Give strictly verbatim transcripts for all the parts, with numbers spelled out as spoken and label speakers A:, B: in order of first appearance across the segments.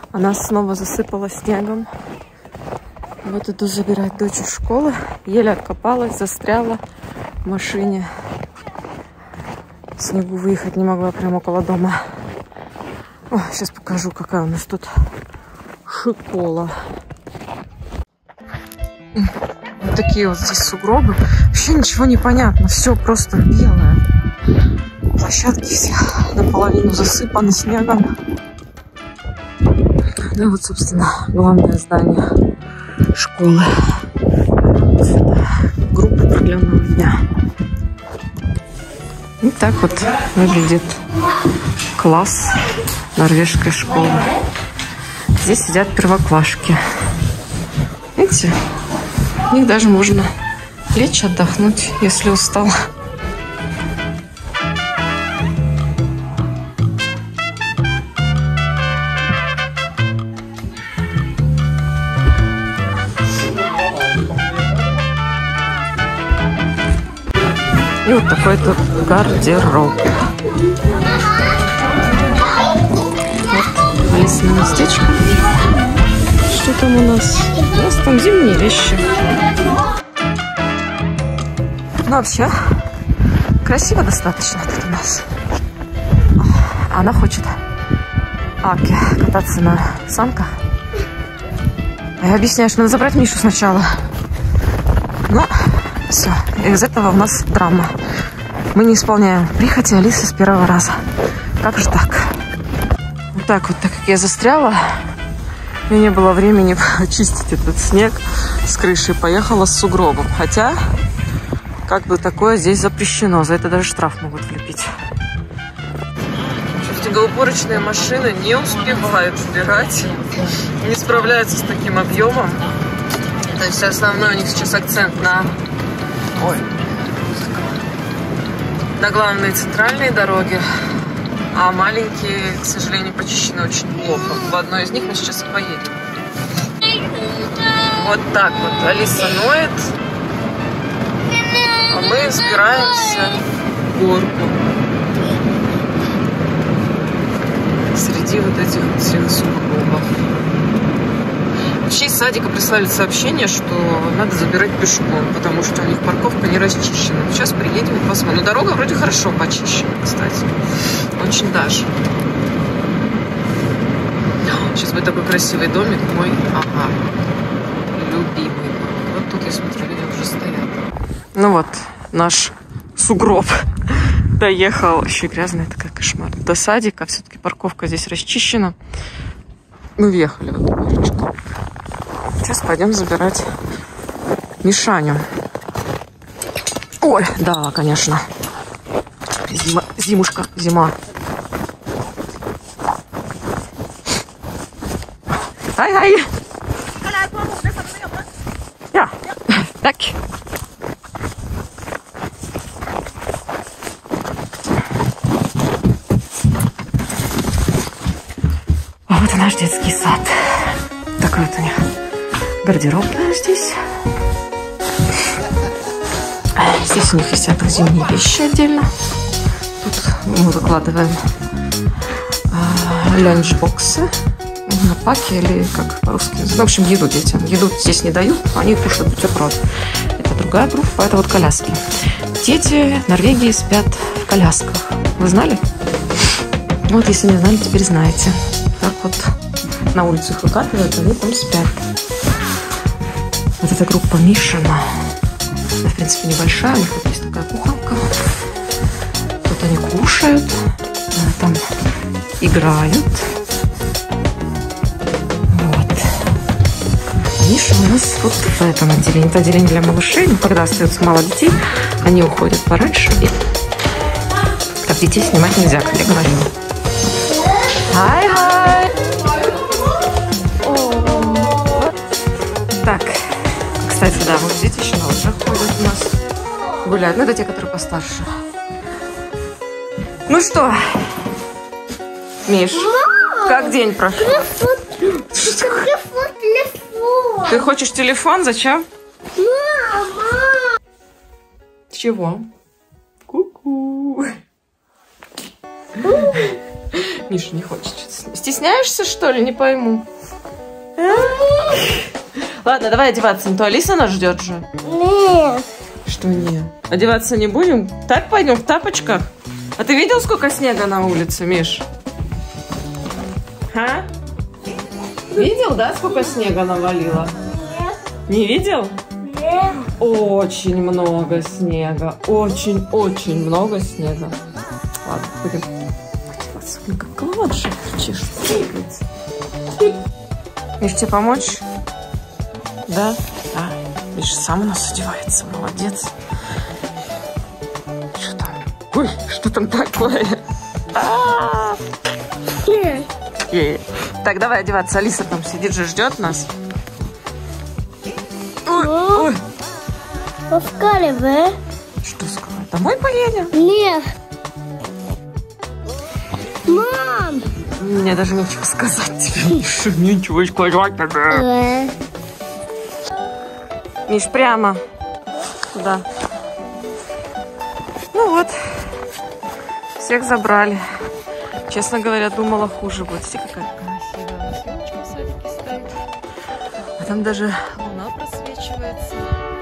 A: Она снова засыпала снегом. Вот иду забирать дочь из школы. Еле откопалась, застряла в машине. В снегу выехать не могла, прямо около дома. О, сейчас покажу, какая у нас тут школа. Вот такие вот здесь сугробы. Вообще ничего не понятно. Все просто белое. Площадки все наполовину засыпаны снегом. Ну и вот, собственно, главное здание школы. Группа определенного дня. И так вот выглядит класс норвежской школы. Здесь сидят первоклашки. Видите? В них даже можно лечь, отдохнуть, если устал. И вот такой тут гардероб. Вот лесное местечко. Что там у нас? У нас там зимние вещи. Ну, вообще, красиво достаточно тут у нас. Она хочет Аки кататься на санках. А я объясняю, что надо забрать Мишу сначала. Но все, из этого у нас драма. Мы не исполняем прихоти Алисы с первого раза. Как же так? Вот так вот, так как я застряла, у меня не было времени очистить этот снег с крыши. Поехала с сугробом. Хотя, как бы такое здесь запрещено. За это даже штраф могут влепить. Снегоуборочные машины не успевают убирать. Не справляются с таким объемом. То есть основной у них сейчас акцент на... Ой. На главные центральные дороги. А маленькие, к сожалению, почищены очень плохо. В одной из них мы сейчас и поедем. Вот так вот. Алиса ноет. А мы взбираемся в горку. Среди вот этих вот всех сугробов. Вообще из садика прислали сообщение, что надо забирать пешком, потому что у них парковка не расчищена. Сейчас приедем и посмотрим. Но дорога вроде хорошо почищена, кстати. Очень даже. Сейчас будет такой красивый домик мой. Ага. Любимый. Вот тут, я смотрю, люди уже стоят. Ну вот, наш сугроб доехал. Еще грязная такая, кошмар. До садика. Все-таки парковка здесь расчищена. Мы въехали в эту горочку. Сейчас пойдем забирать Мишаню. Ой, да, конечно. Зима, зимушка, зима. Ай-ай. Ja, так. А вот и наш детский сад. Такой вот у них гардеробная здесь. Здесь у них висят зимние вещи отдельно. Тут мы выкладываем э, ланчбоксы на паки или как по-русски. В общем, еду детям. Еду здесь не дают, они кушают бутерброд. Это другая группа, это вот коляски. Дети в Норвегии спят в колясках. Вы знали? Вот, если не знали, теперь знаете. Так вот на улицу их выкатывают, они там спят. Вот эта группа Мишина. Она, в принципе, небольшая. У них вот есть такая кухонка. Тут они кушают. Там играют. Вот. А Миша у нас вот в этом отделении. Это отделение для малышей. Но когда остается мало детей, они уходят пораньше. И так детей снимать нельзя, как я говорила. Хай-хай! Так, кстати, да, вот дети еще на лыжах ходят у нас. Гуляют. Ну, это те, которые постарше. Ну что, Миш, как день прошел?
B: Телефон, телефон.
A: Ты хочешь телефон? Зачем?
B: Мама.
A: Чего? Ку-ку. Миша не хочет. Стесняешься, что ли? Не пойму. Ладно, давай одеваться. То Алиса нас ждет же.
B: Нет.
A: Что нет? Одеваться не будем? Так пойдем в тапочках? А ты видел, сколько снега на улице, Миш? А? Видел, да, сколько снега навалило?
B: Нет.
A: Не видел?
B: Нет.
A: Очень много снега. Очень-очень много снега. Ладно, будем одеваться. Блин, как голова чешется. Миш, тебе помочь? Да? Да. Миш сам у нас одевается. Молодец. Что там? Ой, что там такое?
B: Нет.
A: Так, давай одеваться. Алиса там сидит же, ждет нас. Ой, ой.
B: Пускали вы?
A: Что сказать? Домой поедем?
B: Нет. Мам!
A: Мне даже нечего сказать тебе. Миша, ничего сказать тебе. Миш, прямо туда. Ну вот. Всех забрали. Честно говоря, думала, хуже будет. Смотри, какая красивая елочка в садике стоит. А там даже луна просвечивается.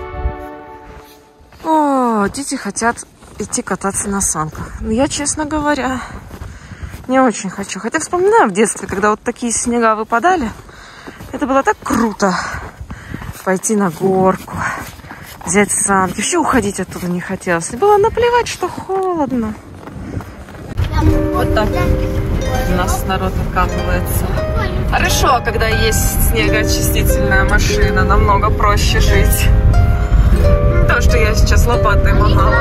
A: О, дети хотят идти кататься на санках. Но я, честно говоря, не очень хочу. Хотя вспоминаю в детстве, когда вот такие снега выпадали. Это было так круто. Пойти на горку, взять санки. Вообще уходить оттуда не хотелось. И было наплевать, что холодно. Вот так у нас народ накапывается. Хорошо, когда есть снегоочистительная машина, намного проще жить. То, что я сейчас лопатой махала.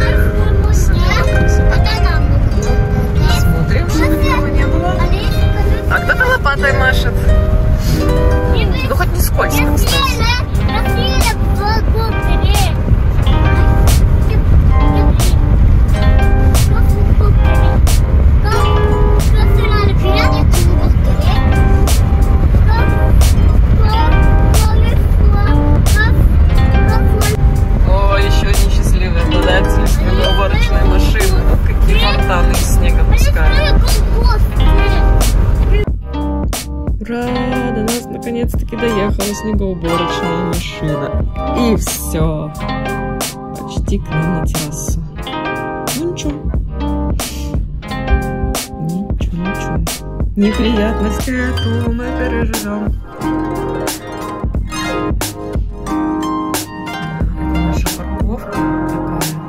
A: Смотрим, чтобы никого не было. А кто-то лопатой машет. Ну, хоть не скользко, кстати. О, еще несчастливый обладатель снегоуборочной машины. Вот какие фонтаны из снега пускают. Ура! До нас наконец-таки доехала снегоуборочная машина. И все. Почти к нам на террасу. Ну ничего. Ничего, ничего. Неприятности эту мы переживем. Это наша парковка такая.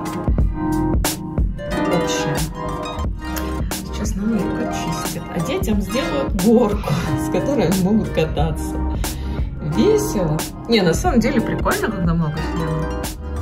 A: Общая. Сейчас нам ее почистят. А детям сделают горку, с которой они могут кататься. Весело. Не, на самом деле прикольно, когда много снега.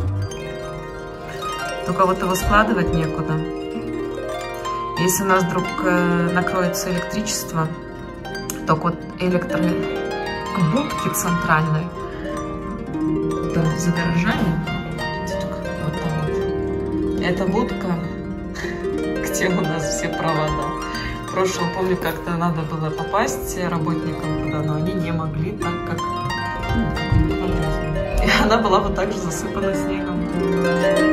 A: Только вот его складывать некуда. Если у нас вдруг э, накроется электричество, то вот электробудки центральной, да, за гаражами, вот там вот, эта будка, где у нас все провода. В прошлом, помню, как-то надо было попасть работникам туда, но они не могли, так как... Ну, как и она была вот так же засыпана снегом.